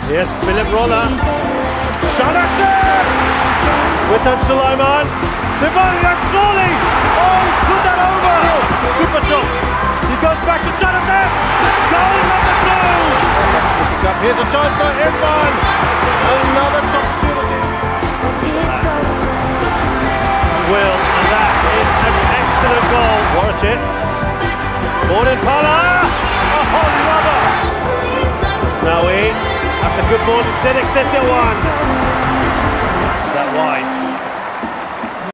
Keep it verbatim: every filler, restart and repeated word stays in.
Yes, Philip Roller. Sarachat! Witan Sulaiman. Devon Soli. Oh, he's put that over. Super shot. He goes back to Jonathan. Goal number two. Here's a chance for Irfan. Another opportunity. Will, and that is an excellent goal. Watch it. Born in Phala. Oh, rubber. Snawi. That's a good ball. Dedek set it one.